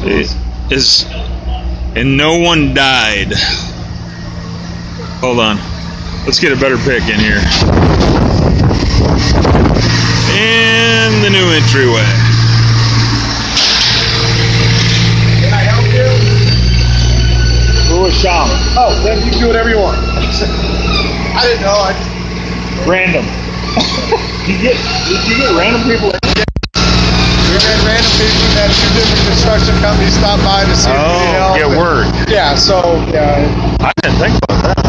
And no one died. Hold on. Let's get a better pic in here. And the new entryway. Can I help you? Who is Sean? Oh, then you can do whatever you want. I didn't know. Random. Did you get random people? We had random people that two different construction companies stop by to see if we need help. Get word. Yeah, so, yeah. I didn't think about that.